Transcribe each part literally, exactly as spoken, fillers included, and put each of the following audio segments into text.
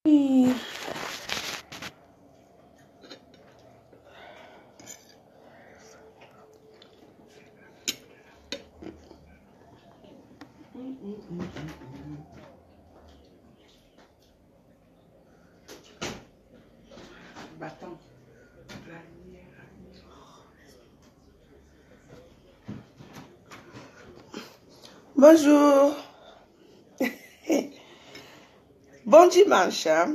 Oui. Bâton. Bonjour. Bon dimanche. Hein?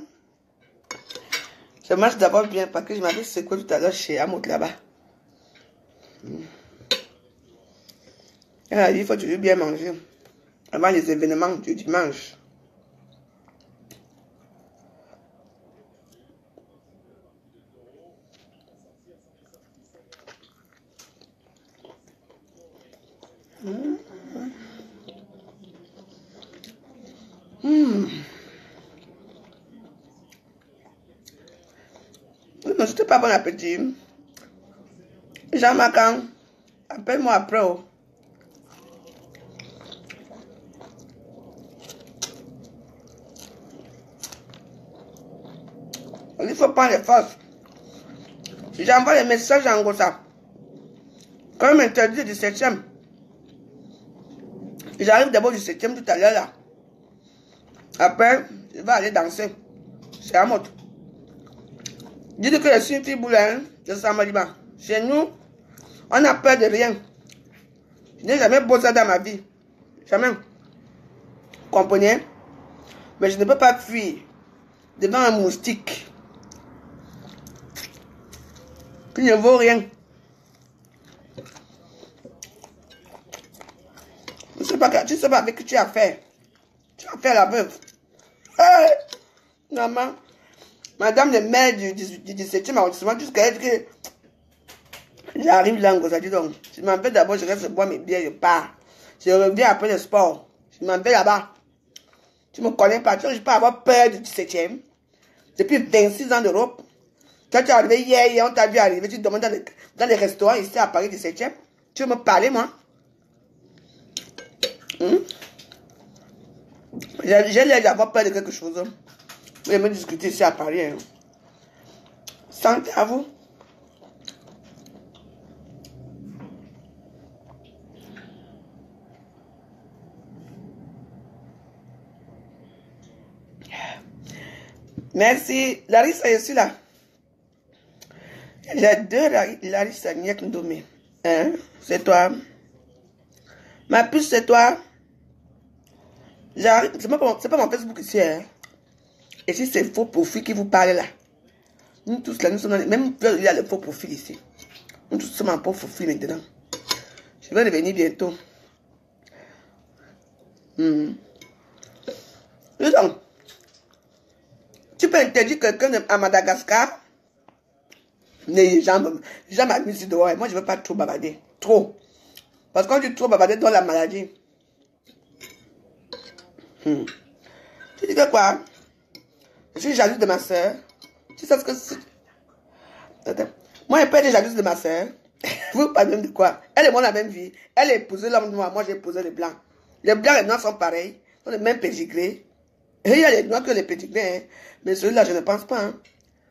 Je mange d'abord bien parce que je m'avais secoué tout à l'heure chez Amout là-bas. Il faut toujours bien manger avant les événements du dimanche. Mmh. Mmh. Non, c'était pas bon appétit. Jean-Marc, appelle-moi après. Oh. Il faut prendre les forces. J'envoie les messages en gros ça. Quand même interdit le dix-septième. J'arrive d'abord du septième tout à l'heure là. Après, je vais aller danser. C'est à mode. Dites que je suis une fille boulin de Samaliba. Chez nous, on n'a peur de rien. Je n'ai jamais bossé dans ma vie. Jamais. Comprenez? Mais je ne peux pas fuir devant un moustique qui ne vaut rien. Tu ne sais pas, tu sais pas avec qui tu as affaire. Tu as affaire à la veuve. Hey! Maman, madame le maire du, du dix-septième arrondissement, jusqu'à être que j'arrive là, ça dit donc. Je m'en vais d'abord, je reste boire mes bières, je pars. Je reviens après le sport. Je m'en vais là-bas. Tu ne me connais pas, tu ne peux pas avoir peur du dix-septième. Depuis vingt-six ans d'Europe. Toi, tu es arrivé hier, hier, on t'a vu arriver, tu te demandes dans les, dans les restaurants ici à Paris dix-septième. Tu veux me parler, moi? Hmm? J'ai l'air d'avoir peur de quelque chose. Vous voulez me discuter ici à Paris. Hein? Santé à vous. Merci. Larissa, je suis là. J'ai deux Larissa Niek Ndomé. Hein? C'est toi. Ma puce, c'est toi. C'est pas, pas mon Facebook ici. Hein? Et si c'est faux profil qui vous parle là. Nous tous là, nous sommes dans les... Même il y a le faux profil ici. Nous tous sommes en faux profil maintenant. Je vais revenir bientôt. Hmm. Donc, tu peux interdire quelqu'un à Madagascar. Les gens, les gens m'amusent dehors. Moi, je ne veux pas trop bavarder. Trop. Parce qu'on dit trop bavarder dans la maladie. Hmm. Tu dis que quoi? Je suis jalouse de ma soeur. Tu sais ce que c'est? Attends. Moi, je peux être jalouse de ma soeur. Vous parlez même de quoi? Elle et moi, la même vie. Elle a épousé l'homme noir. Moi, j'ai épousé le blanc. Les blancs et les noirs sont pareils. Ils ont le même pédigré. Et il y a les noirs que les pédigrés. Hein. Mais celui-là, je ne pense pas. Hein.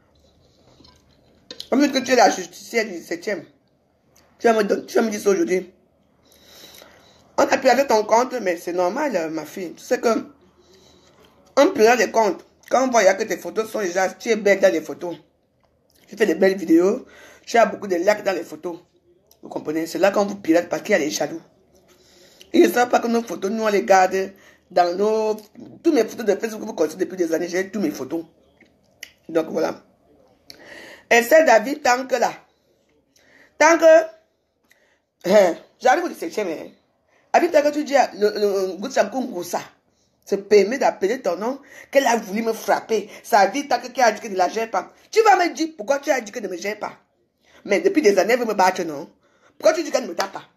Comme que tu es la justicière du dix-septième. Tu vas me, tu vas me dire ça aujourd'hui. On a perdu ton compte, mais c'est normal, ma fille. Tu sais que on perd les comptes. Quand on voit que tes photos sont déjà, tu es belle dans les photos. Tu fais des belles vidéos. Tu as beaucoup de likes dans les photos. Vous comprenez? C'est là qu'on vous pirate parce qu'il y a les jaloux. Ils ne savent pas que nos photos, nous on les garde dans nos... Toutes mes photos de Facebook que vous connaissez depuis des années, j'ai toutes mes photos. Donc voilà. Et c'est David, tant que là. Tant que... Hein, j'arrive au dix-septième. Hein. David, tant que tu dis le Goutsamkoungoussa se permet d'appeler ton nom, qu'elle a voulu me frapper. Sa vie, tant qu'elle a dit qu'elle ne la gère pas. Tu vas me dire pourquoi tu as dit qu'elle ne me gère pas. Mais depuis des années, elle veut me battre, non? Pourquoi tu dis qu'elle ne me tape pas?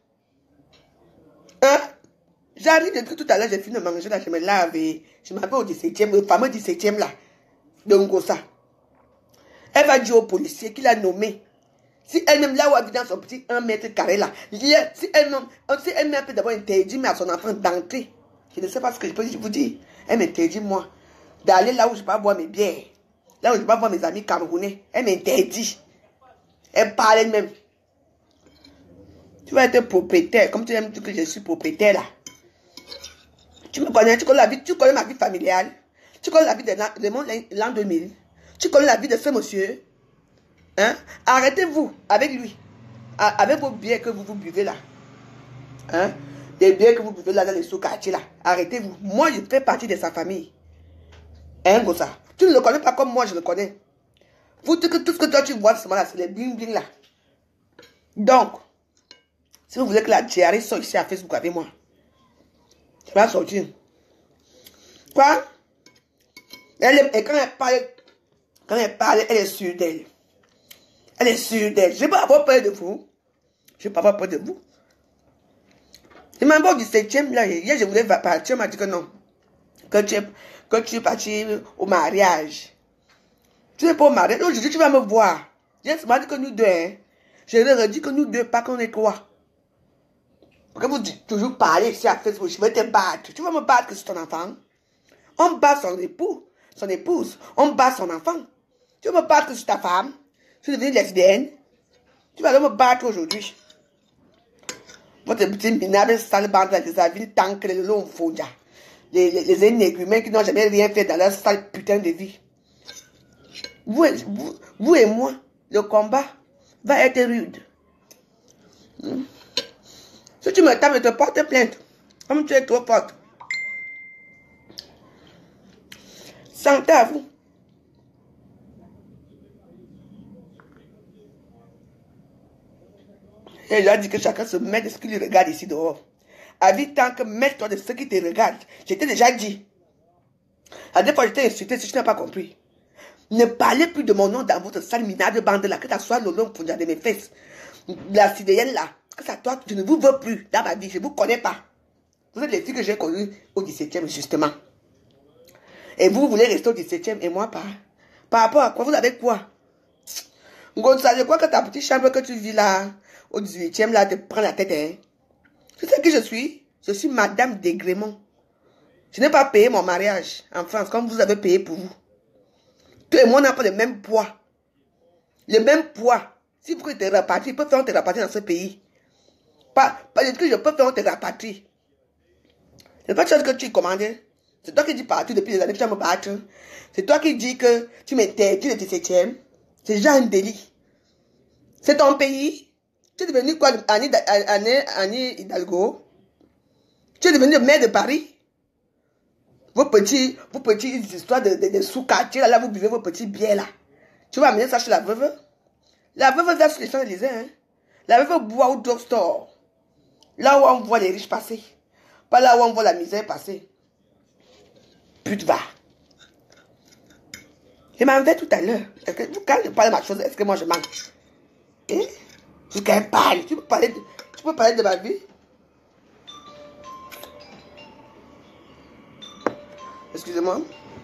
Hein? J'arrive depuis tout à l'heure, j'ai fini de manger là, je me lave et je m'appelle au dix-septième, le fameux dix-septième là, de Ngosa. Elle va dire au policier qu'il a nommé. Si elle-même, là où elle vit dans son petit un mètre carré là, si elle-même, si elle-même peut d'abord interdire à son enfant d'entrer, je ne sais pas ce que je peux vous dire. Elle m'interdit moi d'aller là où je ne peux pas boire mes bières, là où je ne peux pas voir mes amis camerounais. Elle m'interdit. Elle parle elle-même. Tu vas être propriétaire, comme tu aimes dire que je suis propriétaire là. Tu me connais, tu connais la vie, tu connais ma vie familiale. Tu connais la vie de, de mon l'an deux mille. Tu connais la vie de ce monsieur. Hein? Arrêtez-vous avec lui. Avec vos bières que vous vous buvez là. Hein? Les bières que vous buvez là dans les sous-quartiers là. Arrêtez-vous. Moi, je fais partie de sa famille. Hein, Gossa? Tu ne le connais pas comme moi, je le connais. Vous, tout, tout ce que toi tu vois ce moment-là, c'est les bling-bling là. Donc, si vous voulez que la diarrhée soit ici à Facebook avec moi, tu vas sortir. Quoi? Elle, et quand elle parle, quand elle parle, elle est sûre d'elle. Elle est sûre d'elle. Je ne vais pas avoir peur de vous. Je ne vais pas avoir peur de vous. Je m'en vais au dix-septième, là. Hier, je voulais partir. On m'a dit que non. Que tu es, que tu es parti au mariage. Tu n'es pas au mariage. Aujourd'hui, tu vas me voir. Je m'a dit que nous deux, hein. Je leur ai dit que nous deux, pas qu'on est trois. Parce que vous dites toujours parler ici à Facebook. Je vais te battre. Tu vas me battre que c'est ton enfant. On bat son époux, son épouse. On bat son enfant. Tu vas me battre que c'est ta femme. Tu es devenue lesbienne. Tu vas me battre aujourd'hui. Votre petit minable sale bande là, les avis tant que les longs fonds. Les, les, les énéguments qui n'ont jamais rien fait dans leur sale putain de vie. Vous, vous, vous et moi, le combat va être rude. Hmm. Si tu me tapes, je te porte plainte. Comme tu es trop forte. Santé à vous. Et je dit que chacun se met de ce qu'il regarde ici dehors. Avis tant que mets-toi de ceux qui te regardent. Je t'ai déjà dit. À deux fois, je t'ai insulté si tu n'as pas compris. Ne parlez plus de mon nom dans votre sale minable bande là. Que ça soit le long de mes fesses. La sidéenne là. Que ça toi, je ne vous veux plus dans ma vie. Je ne vous connais pas. Vous êtes les filles que j'ai connues au dix-septième justement. Et vous, vous voulez rester au dix-septième et moi pas. Par rapport à quoi? Vous avez quoi? Gonzalo, je crois que ta petite chambre que tu vis là, au dix-huitième là, te prend la tête, hein? Tu sais qui je suis? Je suis Madame Dégrémont. Je n'ai pas payé mon mariage en France comme vous avez payé pour vous. Toi et moi, on n'a pas le même poids. Le même poids. Si vous te rapatriez, je peux faire te rapatrier dans ce pays. Pas, pas de ce que je peux faire te rapatrier. C'est pas chose que tu commandes. C'est toi qui dis partout depuis des années que tu vas me battre. C'est toi qui dis que tu m'interdis le dix-septième. C'est déjà un délit. C'est ton pays. Tu es devenu quoi, Annie, Annie, Annie Hidalgo? Tu es devenu le maire de Paris. Vos petits, vos petites histoires de, de, de sous-quartier, là, là, vous buvez vos petits bières, là. Tu vas amener ça chez la veuve? La veuve verse les Champs-Élysées, hein. La veuve boit au drugstore. Là où on voit les riches passer. Pas là où on voit la misère passer. Pute va. Je m'en vais tout à l'heure. Quand je parle de ma chose, est-ce que moi je mange? Hein? Tu peux parler. Tu peux parler de, tu peux parler de ma vie? Excusez-moi.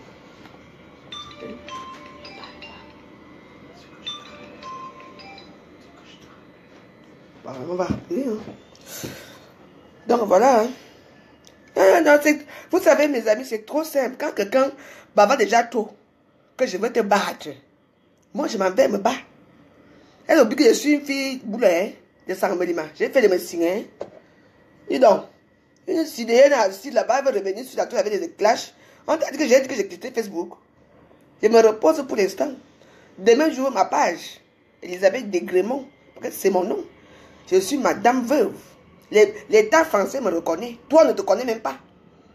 Bah, on va rappeler. Hein. Donc voilà. Hein. Non, non, vous savez, mes amis, c'est trop simple. Quand quelqu'un bavard déjà trop, que je veux te battre, moi je m'en vais me battre. Elle oublie que je suis une fille boulet de Sangbelima. J'ai fait de me signer. Dis donc, une sidéenne assise là-bas, elle veut revenir sur la tour avec des clashs. On t'a dit que j'ai dit que j'ai quitté Facebook. Je me repose pour l'instant. Demain, j'ouvre ma page. Elisabeth Dégrémont. C'est mon nom. Je suis Madame Veuve. L'État français me reconnaît. Toi, on ne te connais même pas.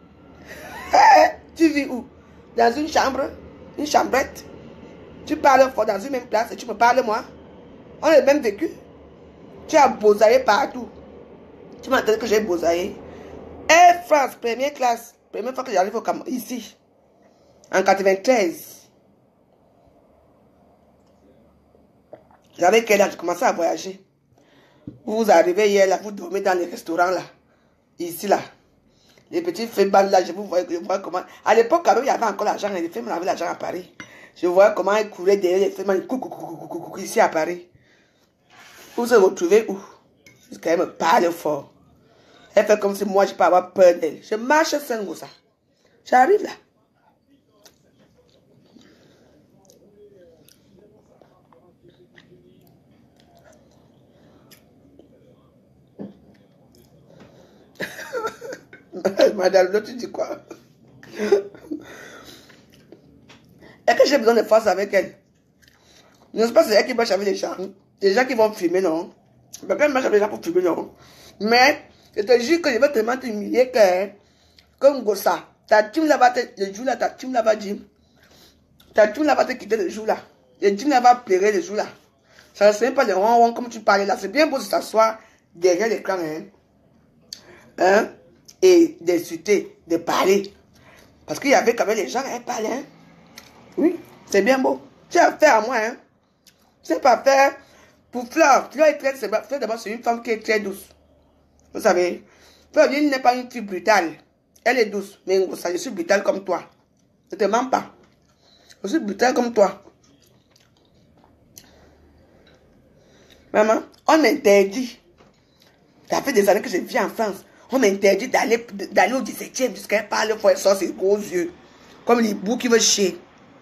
Tu vis où? Dans une chambre? Une chambrette? Tu parles fort dans une même place et tu me parles moi? On a le même vécu. Tu as bosaillé partout. Tu m'as entendu que j'ai bosaillé. Air France, première classe. Première fois que j'arrive au Cameroun, ici. En quatre-vingt-treize. J'avais quel âge? J'ai commencé à voyager. Vous arrivez hier là, vous dormez dans les restaurants là. Ici là. Les petits femmes là, je vous vois, je vois comment. À l'époque, quand il y avait encore l'argent, les femmes avaient l'argent à Paris. Je vois comment ils couraient derrière les femmes, coucou, coucou, coucou, coucou, ici à Paris. Vous vous retrouvez où? Parce qu'elle me parle fort. Elle fait comme si moi je peux avoir peur d'elle. Je marche seul comme ça. J'arrive là. madame, l'autre, tu dis quoi? Et que j'ai besoin de force avec elle. Je ne sais pas si c'est elle qui marche avec les gens. Les gens qui vont filmer, non. Mais quand elle marche avec les gens pour filmer, non. Mais, je te jure que je vais tellement t'humilier que, comme Gossa, ta team là-bas, le jour là, ta team là-bas, Jim. Ta team là-bas te quitter le jour là. Le team là-bas pleurer le jour là. Ça ne serait pas le ronron comme tu parlais là. C'est bien beau de s'asseoir derrière l'écran, hein. Hein. Et d'insulter, de parler. Parce qu'il y avait quand même les gens qui parlaient, hein. Oui, c'est bien beau. Tu as affaire à moi, hein. C'est pas faire pour Fleur. Fleur est très, Fleur d'abord c'est une femme qui est très douce. Vous savez, Fleur n'est pas une fille brutale. Elle est douce, mais je suis brutale comme toi. Ne te mens pas. Je suis brutale comme toi. Maman, on m'interdit. Ça fait des années que je vis en France. On m'interdit d'aller d'aller au dix-septième jusqu'à elle parle pour elle sort ses gros yeux. Comme les bouts qui veulent chier.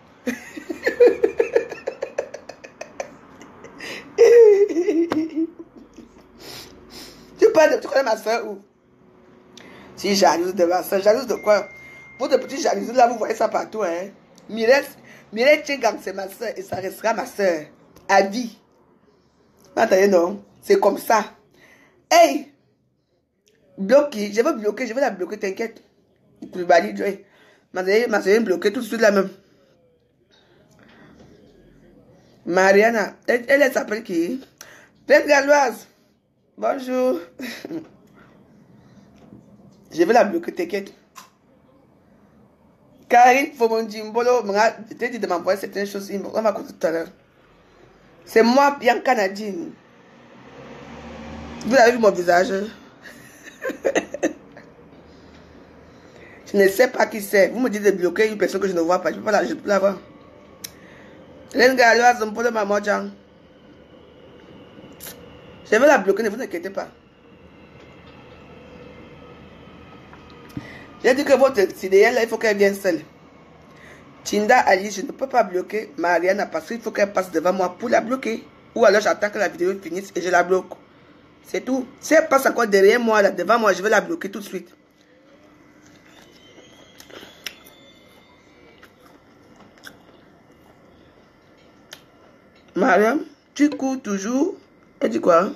Tu parles de, tu connais ma soeur où? Si jalouse de ma soeur, jalouse de quoi? Votre petite jalousie là, vous voyez ça partout, hein? Mireille, Mireille Tchengang, c'est ma soeur et ça restera ma soeur. À vie. Attendez, non? C'est comme ça. Hey! Bloqué, je vais bloquer, je vais la bloquer, t'inquiète. Ma soeur est bloquée tout de suite là même. Mariana, elle, elle s'appelle qui? Pleine Galoise. Bonjour. Je vais la bloquer, t'inquiète. Karine Fomondimbolo, je t'ai dit de m'envoyer certaines choses. On va écouter tout à l'heure. C'est moi, Bianca Nadine. Vous avez vu mon visage? Je ne sais pas qui c'est. Vous me dites de bloquer une personne que je ne vois pas. Je ne peux pas la, je peux la voir. Pleine Galoise, on peut le maman. Je vais la bloquer, ne vous inquiétez pas. J'ai dit que votre idéal, là, il faut qu'elle vienne seule. Tinda Ali, je ne peux pas bloquer Mariana parce qu'il faut qu'elle passe devant moi pour la bloquer. Ou alors j'attends que la vidéo finisse et je la bloque. C'est tout. Si elle passe encore derrière moi, là, devant moi, je vais la bloquer tout de suite. Mariam, tu cours toujours. Elle dit quoi?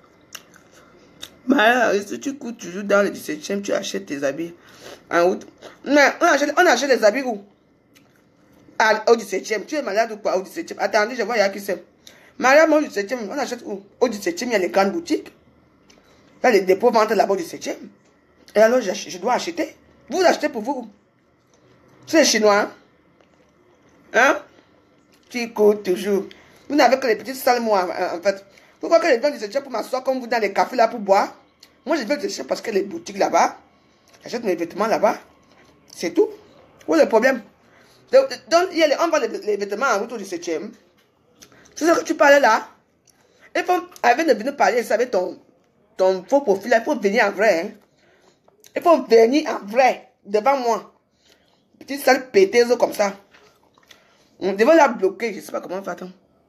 Mariam, si tu cours toujours dans le dix-septième, tu achètes tes habits en août. Mais on achète, on achète les habits où? À, au dix-septième. Tu es malade ou quoi au dix-septième? Attendez, je vois, il y a qui c'est. Mariam, au dix-septième, on achète où? Au dix-septième, il y a les grandes boutiques. Là, les dépôts vendent là-bas au dix-septième. Et alors, je, je dois acheter. Vous achetez pour vous. C'est chinois, hein? Hein? Tu cours toujours. Vous n'avez que les petites salles, moi, en fait. Vous croyez que les gens du dix-septième pour m'asseoir comme vous dans les cafés là pour boire? Moi, je vais au dix-septième parce que les boutiques là-bas, j'achète mes vêtements là-bas. C'est tout. Où est le problème? Donc, donc il y a les, on vend les, les vêtements en route au dix-septième. C'est ce que tu parlais là? Il faut, avant de venir parler, ça avec ton, ton faux profil là, il faut venir en vrai. Hein? Il faut venir en vrai, devant moi. Petite salle péteuse comme ça. On devait la bloquer, je ne sais pas comment faire.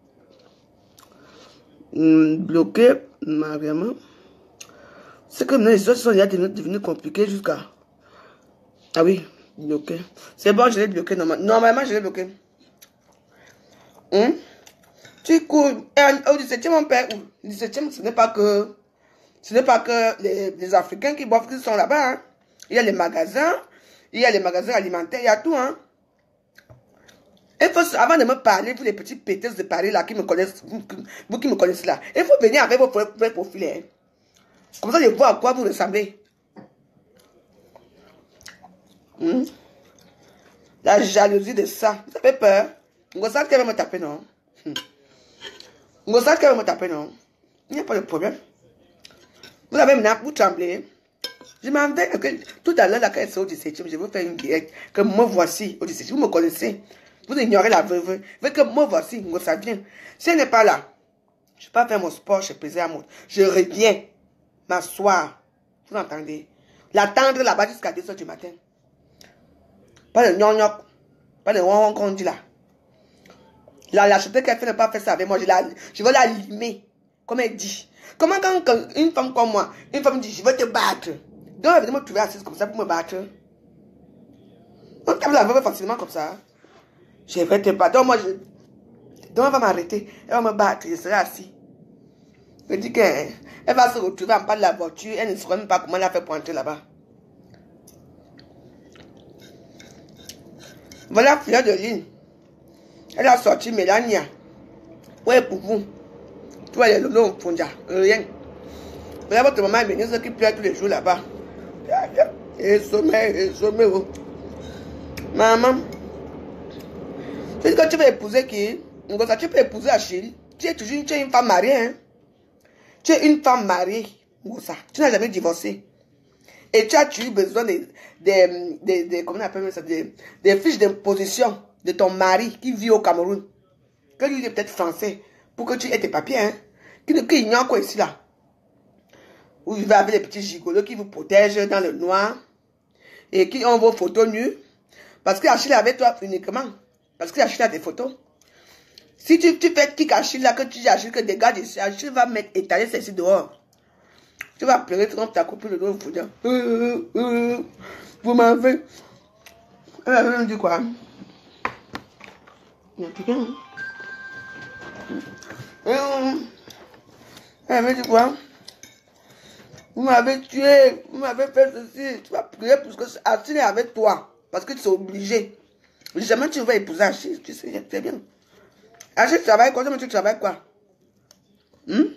Hum, bloquer, vraiment. C'est comme les choses sont déjà devenues compliquées jusqu'à. Ah oui, bloqué. C'est bon, je l'ai bloqué. Normalement, normalement je l'ai bloqué. Hum? Tu cours. Au dix-septième, on perd où? Le dix-septième, ce n'est pas que. Ce n'est pas que les, les Africains qui boivent qui sont là-bas. Hein. Il y a les magasins. Il y a les magasins alimentaires. Il y a tout. Hein. Il faut, avant de me parler, vous les petits péteuses de Paris là qui me connaissent, vous, vous qui me connaissez là, il faut venir avec vos vrais profils. Hein. Comme ça, je vois à quoi vous ressemblez. Hmm? La jalousie de ça. Vous avez peur? Ngossat qui va me taper, non? Hmm. Ngossat qui va me taper, non? Il n'y a pas de problème. Vous avez maintenant, vous tremblez. Je m'en vais. Tout à l'heure, là, quand elle est au dix-septième, je vais faire une direct. Que me voici au dix-septième. Vous me connaissez. Vous ignorez la veuve. Vous que me voici, ça vient. Si elle n'est pas là, je ne vais pas faire mon sport chez Plaisir à Montre. Je reviens m'asseoir. Vous entendez? L'attendre là-bas jusqu'à deux heures du matin. Pas le gnon pas le ron qu'on dit là. La lâcheté qu'elle fait ne pas faire ça avec moi. Je, la, je vais la limer. Comme elle dit. Comment quand, quand une femme comme moi, une femme dit, je vais te battre. Donc, elle venait me trouver assise comme ça pour me battre. On tape la veuve facilement comme ça. Je vais te battre. Donc, moi, je... Donc, elle va m'arrêter. Elle va me battre. Je serai assis. Je dis qu'elle va se retrouver en bas de la voiture. Elle ne saura même pas comment elle a fait pour entrer là-bas. Voilà, Fleur de Lune. Elle a sorti Mélania. Ouais, pour vous. Tu vois les loulous, Fondia. Rien. Voilà, votre maman est venue, ceux qui pleurent tous les jours là-bas. Et sommeil, et sommeil. Maman. Tu dis que tu veux épouser qui? Tu peux épouser Achille. Tu es toujours tu es une femme mariée. Hein? Tu es une femme mariée. Tu n'as jamais divorcé. Et tu as eu besoin des, des, des, des, comment on appelle ça, des, des fiches d'imposition de ton mari qui vit au Cameroun. Que lui est peut-être français. Pour que tu aies tes papiers. Hein? Qui, qui ignore quoi ici là. Vous vivez avec les petits gigolos qui vous protègent dans le noir. Et qui ont vos photos nues. Parce que Achille est avec toi uniquement. Parce que Achille a des photos. Si tu, tu fais kick Achille là, que tu dis Achille que dégage ici, Achille va mettre étaler ceci dehors. Tu vas pleurer comme ta copine le dos, il faut dire. Euh, euh, vous m'avez. Elle m'avait dit quoi? Il y a quelqu'un. Elle m'avait dit quoi? Vous m'avez tué, vous m'avez fait ceci. Tu vas prier parce que Achille est avec toi. Parce que tu es obligé. Jamais tu vas épouser Achille, tu sais, c'est bien. Achille, tu travailles quoi? Mais tu travailles quoi? Hum?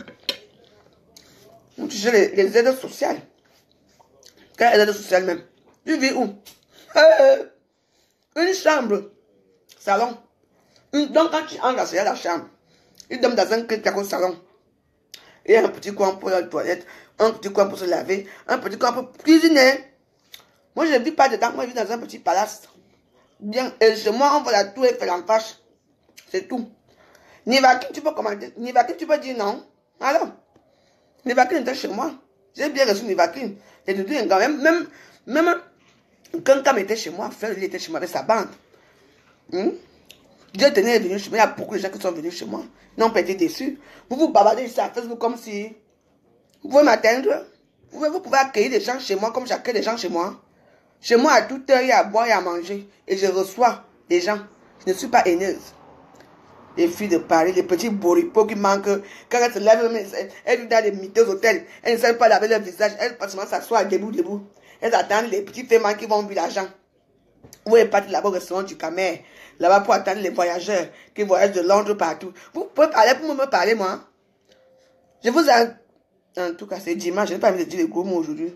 Tu sais les, les aides sociales. Quelle aide sociale même? Tu vis où? Euh, une chambre. Salon. Une, donc quand tu entres dans la chambre, il donne dans un quelque salon. Il y a un petit coin pour la toilette, un petit coin pour se laver, un petit coin pour cuisiner. Moi je ne vis pas dedans, moi je vis dans un petit palace. Bien, et chez moi on voit la tour et fait l'enfache. C'est tout. Nivakin, tu peux commander. Nivakin, tu peux dire non. Alors, Nivakin était chez moi. J'ai bien reçu Nivakin. Et tout même, même, même quand Cam était chez moi, Fleur était chez moi avec sa bande. Hmm? Dieu tenait venu chez moi. Il y a beaucoup de gens qui sont venus chez moi. Ils n'ont pas été déçus. Vous vous bavardez ici à Facebook comme si. Vous pouvez m'atteindre. Vous pouvez, vous pouvez accueillir des gens chez moi comme j'accueille des gens chez moi. Chez moi, à toute heure, il y a à boire et à manger. Et je reçois des gens. Je ne suis pas haineuse. Les filles de Paris, les petits boripots qui manquent. Quand elles se lèvent, elles vivent dans les miteux hôtels. Elles ne savent pas laver leur visage. Elles passent s'asseoir debout, debout. Elles attendent les petits fémins qui vont au l'argent. Vous êtes partis là-bas au restaurant du Camer. Là-bas pour attendre les voyageurs qui voyagent de Londres partout. Vous pouvez parler pour me parler, moi. Je vous ai... En tout cas, c'est dimanche. Je n'ai pas envie de dire les gros mots aujourd'hui.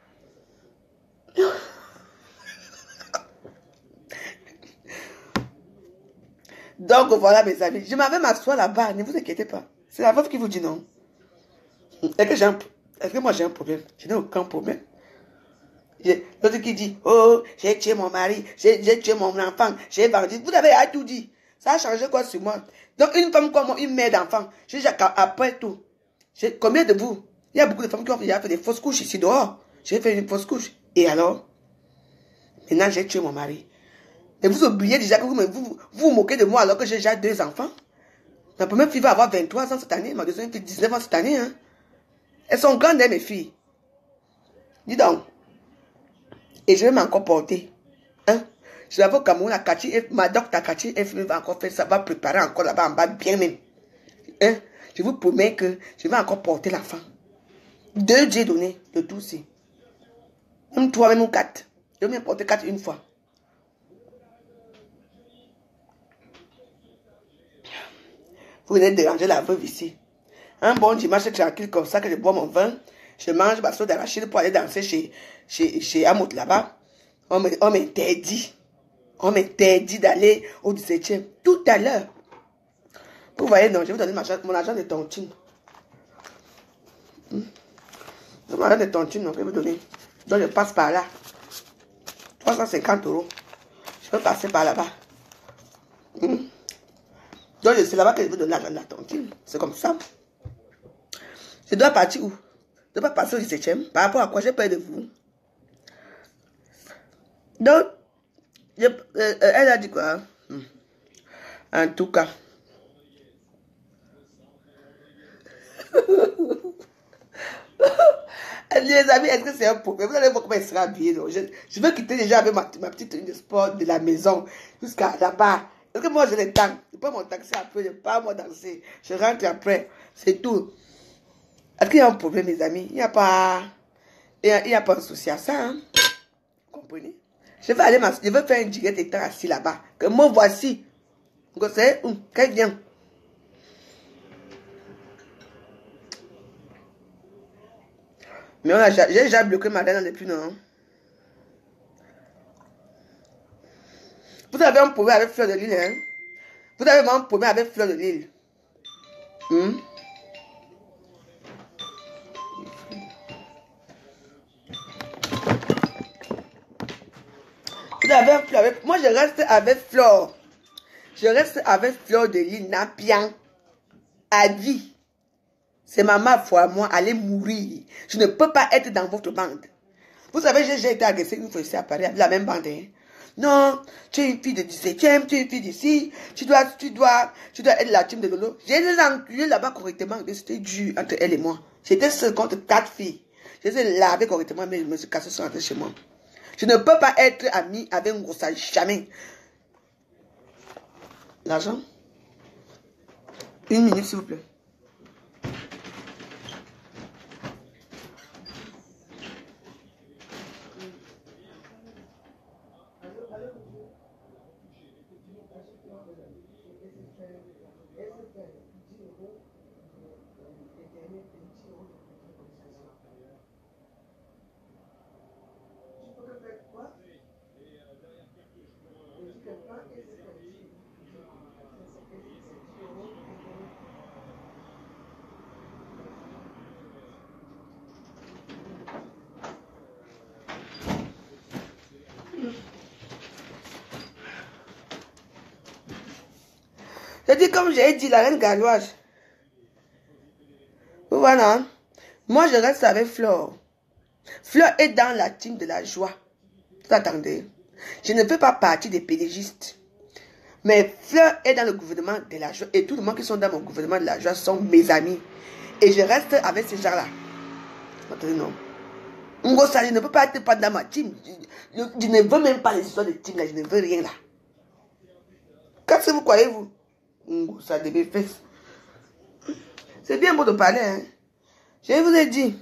Donc voilà mes amis, je m'avais m'asseoir là-bas, ne vous inquiétez pas. C'est la veuve qui vous dit non. Est-ce que j'ai un... Est-ce que moi j'ai un problème? Je n'ai aucun problème. L'autre qui dit, oh, j'ai tué mon mari, j'ai tué mon enfant, j'ai vendu. Vous avez tout dit. Ça a changé quoi sur moi? Donc une femme comme moi, une mère d'enfant, j'ai après tout. Combien de vous? Il y a beaucoup de femmes qui ont fait des fausses couches ici dehors. J'ai fait une fausse couche. Et alors? Maintenant j'ai tué mon mari. Et vous oubliez déjà que vous vous, vous, vous moquez de moi alors que j'ai déjà deux enfants. Ma première fille va avoir vingt-trois ans cette année. Ma deuxième fille dix-neuf ans cette année. Hein. Elles sont grandes, hein, mes filles. Dis donc. Et je vais m'encore porter. Hein. Je vais au Cameroun, à Kati, ma docteur Kati, elle va encore faire ça, va préparer encore là-bas en bas, bien même. Hein. Je vous promets que je vais encore porter l'enfant. Deux Dieu donné, de tout ci. Même trois, même quatre. Je vais même porter quatre une fois. Vous venez de déranger la veuve ici. Un bon dimanche tranquille comme ça que je bois mon vin. Je mange basso d'arachide pour aller danser chez, chez, chez Amout là-bas. On m'interdit. On m'interdit d'aller au dix-septième. Tout à l'heure. Vous voyez, non, je vais vous donner ma, mon argent de tontine. Hmm. Mon argent de tontine, non, je vais vous donner. Donc je passe par là. trois cent cinquante euros. Je peux passer par là-bas. Hmm. Donc, c'est là-bas que je veux donner l'argent de la tontine. C'est comme ça. Je dois partir où? Je dois passer au dix-septième. Par rapport à quoi j'ai peur de vous? Donc, je, euh, elle a dit quoi? Hmm. En tout cas. Elle Les amis, est-ce que c'est un problème? Vous allez voir comment elle sera habillée. Donc. Je, je veux quitter déjà avec ma, ma petite tenue de sport de la maison jusqu'à là-bas. Est-ce que moi, j'ai le temps? Je prends mon taxi après, je pars moi danser. Je rentre après. C'est tout. Est-ce qu'il y a un problème, mes amis? Il n'y a pas... Il n'y a, a pas de souci à ça. Hein? Vous comprenez? Je vais aller, je vais faire une direct étant assis là-bas. Que moi, voici. Vous savez, qu'elle vient. Mais j'ai déjà bloqué ma reine depuis, non? Vous avez un problème avec Fleur de Lille, hein? Vous avez un problème avec Fleur de Lille. Hmm? Vous avez un problème avec... Moi, je reste avec Fleur. Je reste avec Fleur de Lille, Napian. À vie. C'est ma ma foi, moi, allez mourir. Je ne peux pas être dans votre bande. Vous savez, j'ai été agressé une fois ici à Paris, la même bande. Hein? Non, tu es une fille de dix-septième, tu es une fille d'ici, tu dois, tu dois, tu dois être la team de Lolo. J'ai les enculés là-bas correctement, c'était dur entre elle et moi. J'étais seul contre quatre filles. Je les ai lavées correctement, mais je me suis cassé sur rentrer chez moi. Je ne peux pas être ami avec un gros sale, jamais. L'argent? Une minute, s'il vous plaît. J'ai dit, comme j'ai dit, la reine galloise. Vous voyez, non? Moi, je reste avec Fleur. Fleur est dans la team de la joie. Vous attendez? Je ne fais pas partie des pédégistes. Mais Fleur est dans le gouvernement de la joie. Et tout le monde qui sont dans mon gouvernement de la joie sont mes amis. Et je reste avec ces gens-là. Attendez, non. Ngosa, je ne peux pas être pas dans ma team. Je, je, je ne veux même pas les histoires de team là. Je ne veux rien là. Qu'est-ce que vous croyez, vous? Ngosa de mes fesses. C'est bien beau de parler, hein. Je vous ai dit.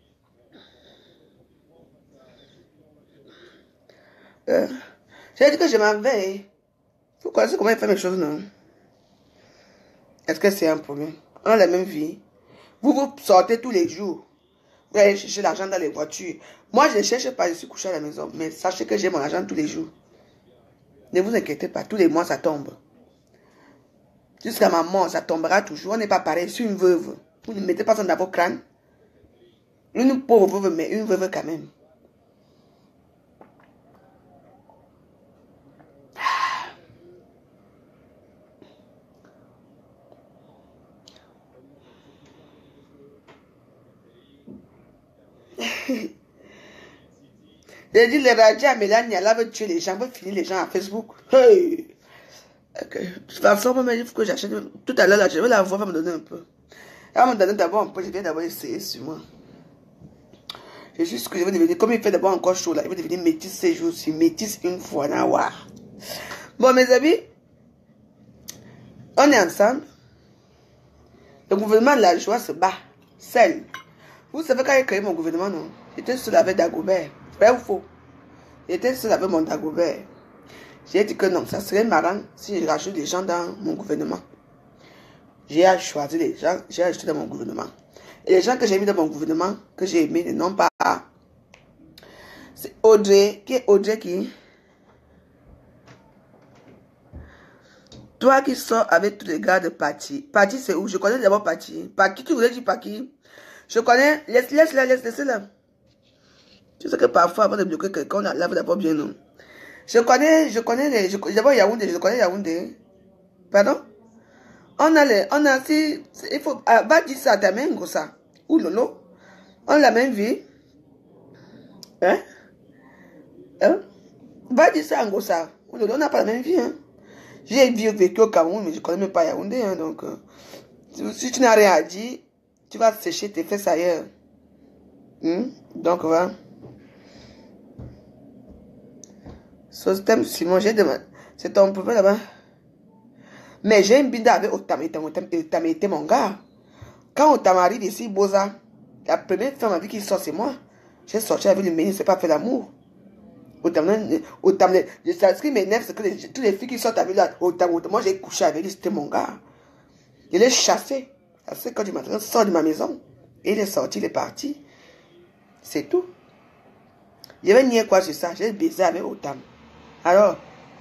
Euh, J'ai dit que je m'en vais. Vous connaissez comment il fait mes choses, non? Est-ce que c'est un problème? On a la même vie. Vous vous sortez tous les jours. Vous allez chercher l'argent dans les voitures. Moi, je ne cherche pas, je suis couché à la maison. Mais sachez que j'ai mon argent tous les jours. Ne vous inquiétez pas, tous les mois, ça tombe. Jusqu'à ma mort, ça tombera toujours. On n'est pas pareil. Je suis une veuve. Vous ne mettez pas ça dans vos crânes. Une pauvre veuve, mais une veuve quand même. J'ai dit, les Radia Mélania, là, veut tuer les gens, veut finir les gens à Facebook. Hey! Okay. De toute façon, il faut que j'achète. Tout à l'heure, là, je vais la voir, elle va me donner un peu. Elle va me donner d'abord un peu, je viens d'abord essayer sur moi. Je suis sûr que je vais devenir, comme il fait d'abord encore chaud là, il va devenir métis ces jours-ci, métis une fois, na wa. Bon, mes amis, on est ensemble. Le gouvernement de la joie se bat. Seul. Vous savez quand j'ai créé mon gouvernement, non? J'étais seul avec Dagobert. Vrai ou faux? J'étais seul avec mon Dagobert. J'ai dit que non, ça serait marrant si je rajoute des gens dans mon gouvernement. J'ai choisi les gens, j'ai ajouté dans mon gouvernement. Et les gens que j'ai mis dans mon gouvernement, que j'ai aimé, non pas. C'est Audrey. Qui est Audrey qui? Toi qui sors avec tous les gars de Pati. Pati, c'est où? Je connais d'abord Pati. Paki, tu voulais dire Paki? Je connais. Laisse, laisse, laisse, laisse, laisse, là. Tu sais que parfois, avant de bloquer quelqu'un, on la lave d'abord bien, non? Je connais, je connais les. D'abord Yaoundé, je connais Yaoundé. Pardon? On a les. On a si. Il faut. Ah, va dire ça à ta main, gros ça. Ou Lolo. On a la même vie. Hein? Hein? Va dire ça en gros ça. Ou Lolo, on n'a pas la même vie, hein? J'ai vécu au Cameroun, mais je ne connais même pas Yaoundé, hein, donc. Euh, si tu n'as rien à dire, tu vas sécher tes fesses ailleurs. Hmm? Donc, voilà. Système Simon, j'ai demandé. C'est ton problème là-bas. Mais j'ai une binda avec Otam. Otam était mon gars. Quand Otam arrive ici, Boza, la première femme avec qui sort, c'est moi. J'ai sorti avec le menu, c'est pas fait l'amour. Otam, Otam, ce qui m'énerve, c'est que les, toutes les filles qui sortent avec là, Otam, Otam, moi j'ai couché avec lui, c'était mon gars. Il est chassé. À cinq heures du matin, il sort de ma maison. Et il est sorti, il est parti. C'est tout. Il y avait nié quoi sur ça. J'ai baisé avec Otam. Alors,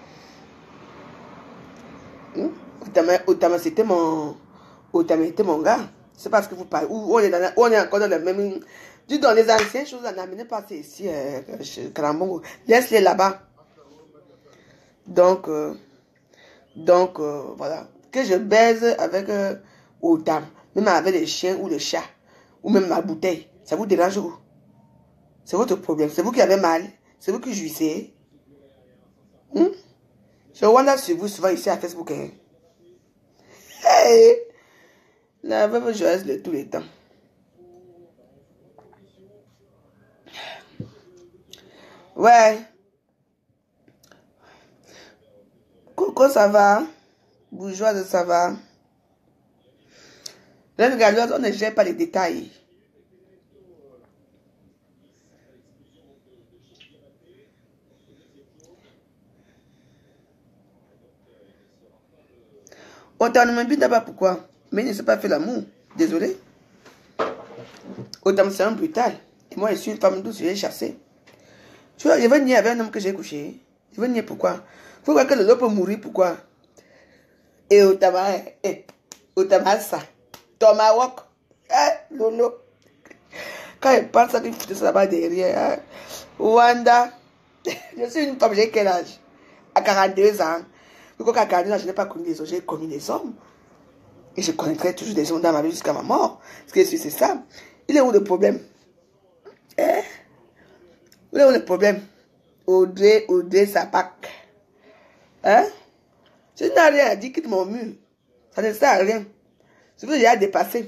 hmm? Otam, Otam c'était mon... Otam était mon gars. C'est parce que vous parlez. On est, dans, on est encore dans le même... Dis dans les anciennes choses, on n'amenez pas ça ici, euh, chez Karambongo. Laisse-les là-bas. Donc, euh, donc euh, voilà. Que je baise avec euh, Otam, même avec les chiens ou les chats, ou même ma bouteille, ça vous dérange où? C'est votre problème. C'est vous qui avez mal. C'est vous qui jouissez. Hmm? Je regarde sur vous souvent ici à Facebook. Hein? Hey! La veuve joyeuse de tous les temps. Ouais. Coco, ça va? Bourgeoise, ça va? Là, regarde, on ne gère pas les détails. Autant ne me dit d'abord pourquoi. Mais il ne s'est pas fait l'amour. Désolé. Autant c'est un brutal. Et moi, je suis une femme douce, je l'ai chassée. Tu vois, je veux nier avec un homme que j'ai couché. Je veux nier pourquoi. Faut voir que le loup peut mourir, pourquoi. Et Otama, eh, Otama, ça. Tomahawk. Eh, Lolo. Quand il pense à qu'il fout ça là-bas derrière. Hein. Wanda. Je suis une femme, j'ai quel âge? À quarante-deux ans. Pourquoi à quarante-deux ans, je n'ai pas connu les hommes, j'ai connu les hommes. Et je connaîtrai toujours des hommes dans ma vie jusqu'à ma mort. Ce que je suis, c'est ça. Il est où le problème? Eh? Il est où le problème? Audrey, Audrey, Sapak. Hein? Je n'ai rien à dire, quitte mon mur. Ça ne sert à rien. Je veux déjà dépasser.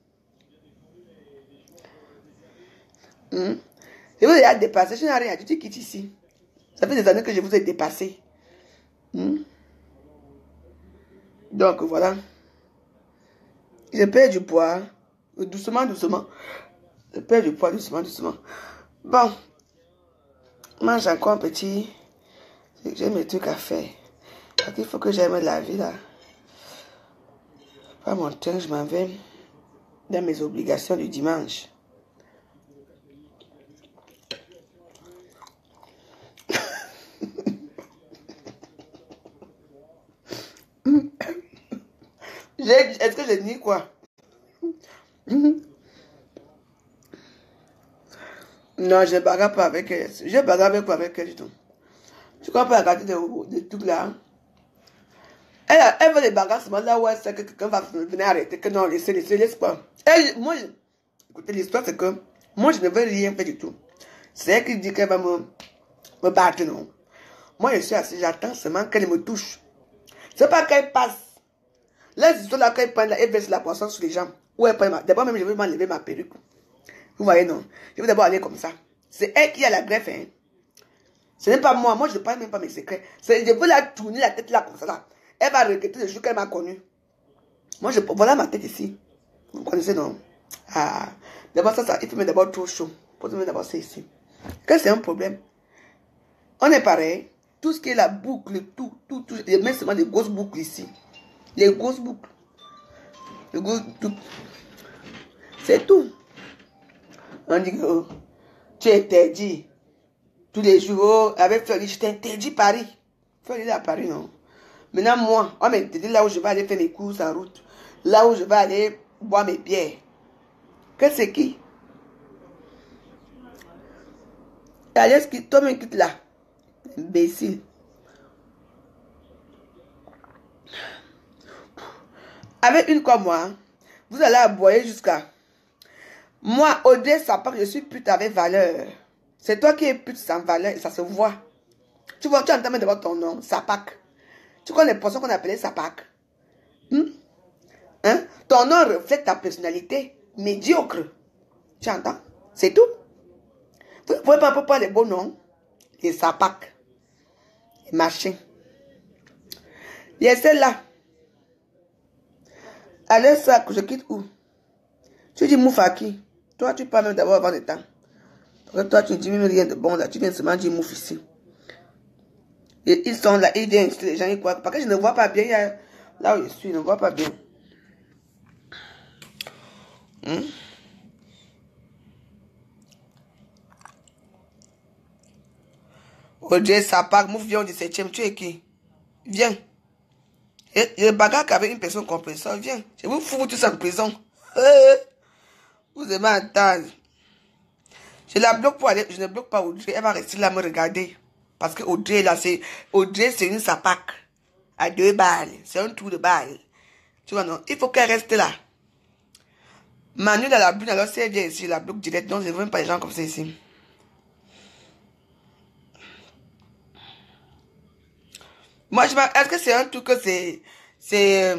Hum? Je veux déjà dépasser. Je n'ai rien à dire, tu quittes ici. Ça fait des années que je vous ai dépassé. Hum? Donc voilà. Je perds du poids. Doucement, doucement. Je perds du poids doucement, doucement. Bon. Mange encore un petit. J'ai mes trucs à faire. Parce qu'il faut que j'aime la vie là. Pas mon temps, je m'en vais dans mes obligations du dimanche. Est-ce que j'ai dit quoi? Non, je ne bagarre pas avec elle. Je bagarre avec quoi avec elle du tout. Tu crois pas regarder des, des trucs là? Elle, elle veut des bagarres seulement là où elle sait que quelqu'un va venir arrêter. Que non, laissez, laissez, laisse pas. Elle, moi, je, écoutez, l'histoire c'est que moi je ne veux rien faire du tout. C'est elle qui dit qu'elle va me, me battre, non. Moi je suis assis, j'attends seulement qu'elle me touche. C'est pas qu'elle passe. Là, c'est là qu'elle prend, elle verse la poisson sur les gens. Ou elle prend ma... D'abord même, je veux m'enlever ma perruque. Vous voyez, non? Je veux d'abord aller comme ça. C'est elle qui a la greffe, hein. Ce n'est pas moi. Moi, je ne parle même pas mes secrets. Je veux la tourner la tête là comme ça. Là. Elle va regretter le jour qu'elle m'a connu. Moi, je... Voilà ma tête ici. Vous connaissez, non? Ah. D'abord, ça, ça, il faut mettre d'abord trop chaud. Pour mettre d'abord ça ici. Quand c'est un problème, on est pareil. Tout ce qui est la boucle, tout, tout, tout. Il y a même seulement des grosses boucles ici. Les grosses boucles. Les grosses tout. C'est tout. On dit que oh, tu es interdit. Tous les jours, oh, avec Fleury, je t'interdis Paris. Fleury est à Paris, non? Maintenant, moi, on m'interdit là où je vais aller faire mes courses en route. Là où je vais aller boire mes bières. Que c'est qui? Allez, toi-même quitte là. Imbécile. Avec une comme moi, vous allez aboyer jusqu'à... Moi, Audrey Sapak, je suis pute avec valeur. C'est toi qui es pute sans valeur et ça se voit. Tu vois, tu entends même d'abord ton nom, Sapak. Tu connais les poissons qu'on appelait Sapak. Hmm? Hein? Ton nom reflète ta personnalité médiocre. Tu entends? C'est tout. Vous ne pouvez pas prendre les beaux noms. Les sapacs. Les machins. Il y a celle-là. Allez, ça, que je quitte où? Tu dis mouf à qui? Toi, tu parles même d'abord avant le temps. Donc, toi, tu ne dis même rien de bon là. Tu viens seulement dire mouf ici. Et ils sont là, ils viennent insulter les gens, ils croient. Parce que je ne vois pas bien. Il y a, là où je suis, je ne vois pas bien. Hmm? Audrey Sapak, mouf, viens au dix-septième. Tu es qui? Viens. Et le bagarre qu'avec une personne compresseur, viens. Je vous fous tous en prison. Euh, vous aimez entendre. Je la bloque pour aller. Je ne bloque pas Audrey. Elle va rester là me regarder. Parce que Audrey, là, c'est. Audrey, c'est une Sapak. À deux balles. C'est un trou de balle. Tu vois, non? Il faut qu'elle reste là. Manu dans la brune, alors si elle vient ici, la bloque direct. Non, je ne veux même pas les gens comme ça ici. Moi, je est-ce que c'est un truc que c'est. C'est.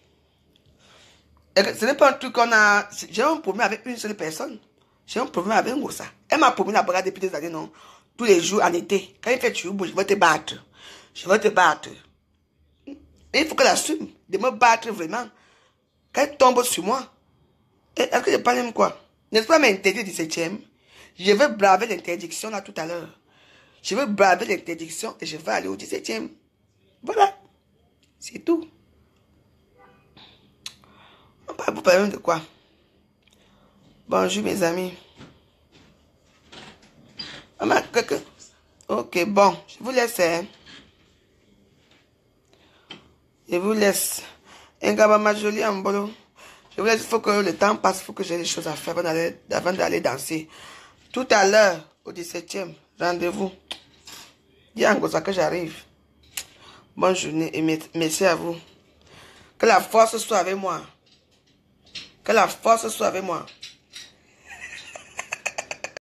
Ce n'est pas un truc qu'on a. J'ai un problème avec une seule personne. J'ai un problème avec Ngosa. Elle m'a promis la bagarre depuis des années, non? Tous les jours en été. Quand il fait Tchoubo, je vais te battre. Je vais te battre. Mais il faut qu'elle assume de me battre vraiment. Quand elle tombe sur moi. Est-ce que je parle même quoi? N'est-ce pas m'interdire dix-septième? Je vais braver l'interdiction là tout à l'heure. Je vais braver l'interdiction et je vais aller au dix-septième. Voilà. C'est tout. On parle pour parler de quoi? Bonjour mes amis. Maman, quelqu'un. Ok, bon. Je vous laisse. Hein. Je vous laisse. Un gars ma jolie en bolo. Je vous laisse. Il faut que le temps passe. Il faut que j'ai des choses à faire avant d'aller danser. Tout à l'heure, au dix-septième, rendez-vous. Dis à Ngosa que j'arrive. Bonne journée et merci à vous. Que la force soit avec moi. Que la force soit avec moi.